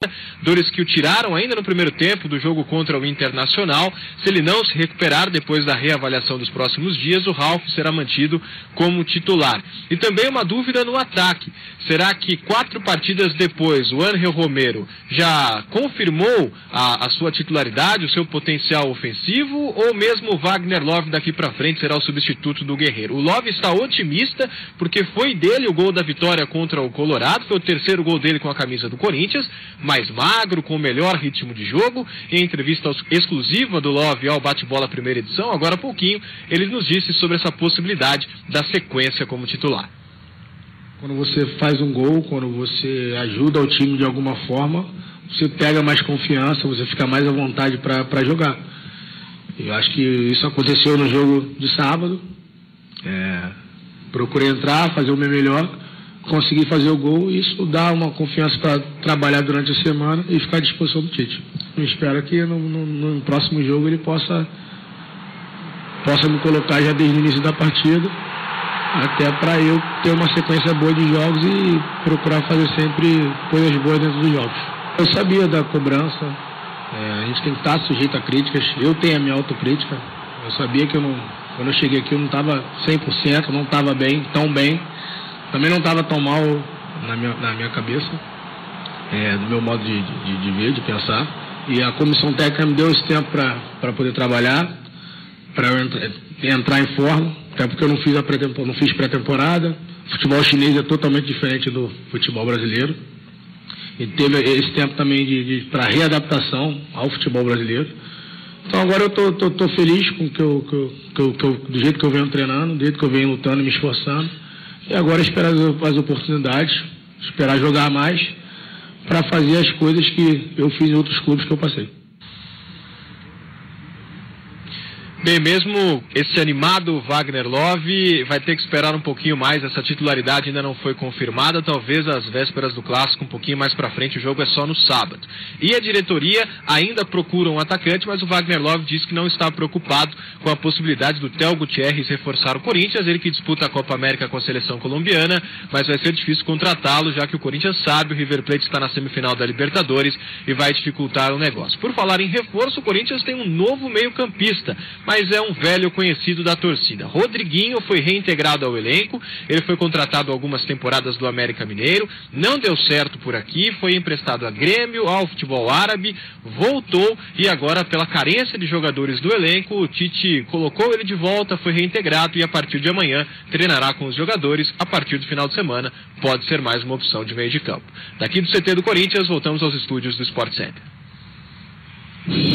Dores que o tiraram ainda no primeiro tempo do jogo contra o Internacional. Se ele não se recuperar depois da reavaliação dos próximos dias, o Ralf será mantido como titular. E também uma dúvida no ataque. Será que 4 partidas depois o Ángel Romero já confirmou a sua titularidade, o seu potencial ofensivo, ou mesmo o Wagner Love daqui para frente será o substituto do Guerreiro? O Love está otimista porque foi dele o gol da vitória contra o Colorado, foi o terceiro gol dele com a camisa do Corinthians, mais magro, com o melhor ritmo de jogo. Em entrevista exclusiva do Love ao Bate-Bola primeira edição, agora há pouquinho, ele nos disse sobre essa possibilidade da sequência como titular. Quando você faz um gol, quando você ajuda o time de alguma forma, você pega mais confiança, você fica mais à vontade para jogar. Eu acho que isso aconteceu no jogo de sábado. Procurei entrar, fazer o meu melhor, conseguir fazer o gol, e isso dá uma confiança para trabalhar durante a semana e ficar à disposição do Tite. Eu espero que no próximo jogo ele possa me colocar já desde o início da partida, até para eu ter uma sequência boa de jogos e procurar fazer sempre coisas boas dentro dos jogos. Eu sabia da cobrança, a gente tem que estar sujeito a críticas, eu tenho a minha autocrítica, eu sabia que quando eu cheguei aqui eu não estava 100%, não estava tão bem, também não estava tão mal na minha cabeça, do meu modo de ver, de pensar, e a comissão técnica me deu esse tempo para poder trabalhar, para eu entrar em forma, até porque eu não fiz pré-temporada. O futebol chinês é totalmente diferente do futebol brasileiro. E teve esse tempo também para readaptação ao futebol brasileiro. Então agora eu tô feliz com do jeito que eu venho treinando, do jeito que eu venho lutando e me esforçando. E agora esperar as oportunidades, esperar jogar mais, para fazer as coisas que eu fiz em outros clubes que eu passei. Bem, mesmo esse animado Wagner Love vai ter que esperar um pouquinho mais, essa titularidade ainda não foi confirmada, talvez às vésperas do Clássico, um pouquinho mais para frente, o jogo é só no sábado. E a diretoria ainda procura um atacante, mas o Wagner Love diz que não está preocupado com a possibilidade do Theo Gutierrez reforçar o Corinthians, ele que disputa a Copa América com a seleção colombiana, mas vai ser difícil contratá-lo, já que o Corinthians sabe, o River Plate está na semifinal da Libertadores e vai dificultar o negócio. Por falar em reforço, o Corinthians tem um novo meio-campista, mas é um velho conhecido da torcida. Rodriguinho foi reintegrado ao elenco, ele foi contratado algumas temporadas do América Mineiro, não deu certo por aqui, foi emprestado a Grêmio, ao futebol árabe, voltou e agora, pela carência de jogadores do elenco, o Tite colocou ele de volta, foi reintegrado e a partir de amanhã treinará com os jogadores. A partir do final de semana pode ser mais uma opção de meio de campo. Daqui do CT do Corinthians, voltamos aos estúdios do Sport Center.